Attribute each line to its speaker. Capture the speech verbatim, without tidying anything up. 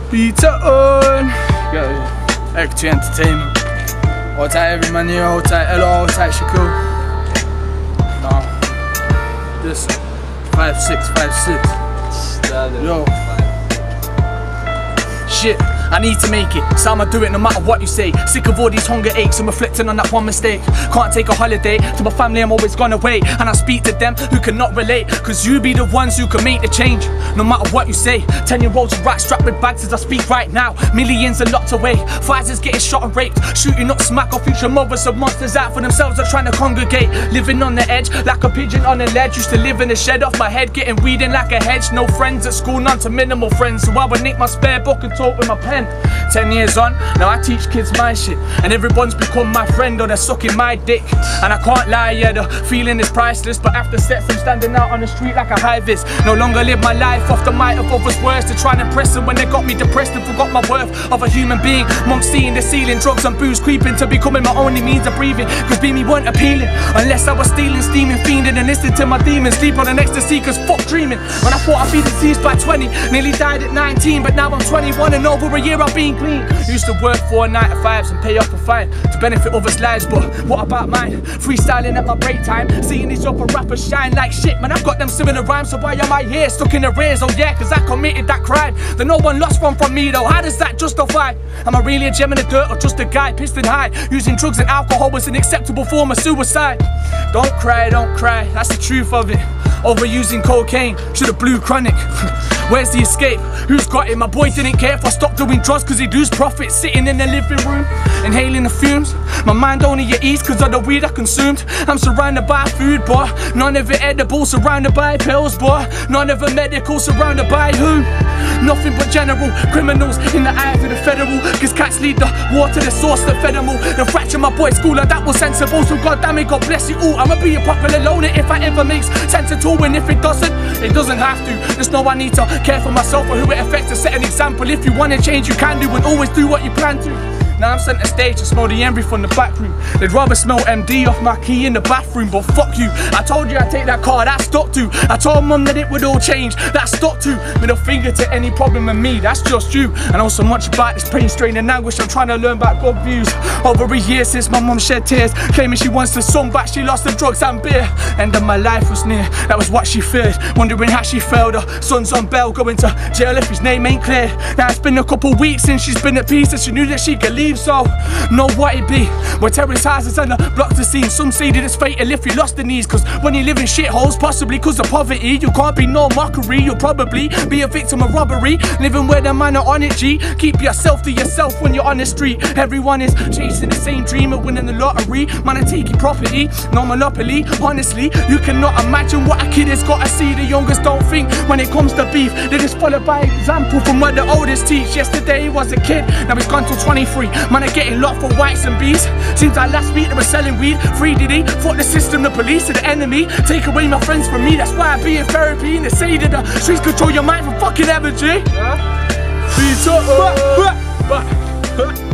Speaker 1: Beetone. Yeah, Equity Entertainment. Hold tight, every man here. Hold tight, hello. Hold tight, Shaku. Nah. This five six five six. Yo. Shit. I need to make it, so I'ma do it no matter what you say. Sick of all these hunger aches and reflecting on that one mistake. Can't take a holiday, to my family I'm always gone away. And I speak to them who cannot relate, cause you be the ones who can make the change. No matter what you say, ten year olds right strapped with bags as I speak right now. Millions are locked away, Pfizer's getting shot and raped. Shooting up smack off future mothers of monsters out for themselves are trying to congregate. Living on the edge, like a pigeon on a ledge. Used to live in a shed off my head, getting weeding like a hedge. No friends at school, none to minimal friends. So I would nick my spare book and talk with my pen. Ten years on, now I teach kids my shit, and everyone's become my friend or they're sucking my dick. And I can't lie, yeah, the feeling is priceless, but after sets I'm standing out on the street like a HIVE is. No longer live my life off the might of others' words to try and impress them when they got me depressed and forgot my worth of a human being. Mum seeing the ceiling, drugs and booze creeping to becoming my only means of breathing, cause being me weren't appealing unless I was stealing, steaming, fiending and listening to my demons. Sleep on an ecstasy cause fuck dreaming. When I thought I'd be deceased by twenty, nearly died at nineteen, but now I'm twenty-one and over a year I've been clean. Used to work four nine to fives and pay off a fine to benefit others' lives, but what about mine? Freestyling at my break time, seeing these upper rappers shine like shit. Man, I've got them similar rhymes, so why am I here stuck in the rears? Oh yeah, cause I committed that crime that no one lost one from me though. How does that justify? Am I really a gem in the dirt or just a guy pissed and high? Using drugs and alcohol was an acceptable form of suicide. Don't cry, don't cry, that's the truth of it. Overusing cocaine, should've blew chronic. Where's the escape? Who's got it? My boy didn't care if I stopped doing drugs cause he'd lose profit. Sitting in the living room, inhaling the fumes. My mind only at ease cause of the weed I consumed. I'm surrounded by food, boy, none of it edible. Surrounded by pills, boy, none of it medical. Surrounded by who? Nothing but general criminals in the eyes of the federal. Cause cats lead the war to the source that fed them all. The fracture my boy's school, like that was sensible. So God damn it, God bless you all. I'ma be a popular loner if I ever makes sense at all. And if it doesn't, it doesn't have to. Just know I need to care for myself or who it affects to set an example. If you wanna change, you can do, and always do what you plan to. Now I'm centre stage to smell the envy from the back room. They'd rather smell M D off my key in the bathroom, but fuck you. I told you I'd take that car, that stopped to. I told mum that it would all change, that stopped to. Middle finger to any problem with me, that's just you. I know so much about this pain, strain and anguish. I'm trying to learn about God views. Over a year since my mum shed tears, claiming she wants the son back, she lost the drugs and beer. End of my life was near, that was what she feared. Wondering how she failed, her son's on bail, going to jail if his name ain't clear. Now it's been a couple weeks since she's been at peace and she knew that she could leave, so know what it be. Where terrorist houses and the blocks are seen. Some say that it's fatal if you lost the knees, cause when you live in shitholes, possibly cause of poverty, you can't be no mockery. You'll probably be a victim of robbery, living where the man are on it, G. Keep yourself to yourself when you're on the street. Everyone is chasing the same dream of winning the lottery. Man, I take your property, no monopoly. Honestly, you cannot imagine what a kid has got to see. The youngest don't think when it comes to beef, they just follow by example from what the oldest teach. Yesterday he was a kid, now he's gone till twenty-three. Man, I getting locked for whites and bees. Since I last week they were selling weed. Free Diddy, fuck the system, the police are the enemy. Take away my friends from me, that's why I be in therapy. And they say that the streets control your mind from fucking energy. Yeah.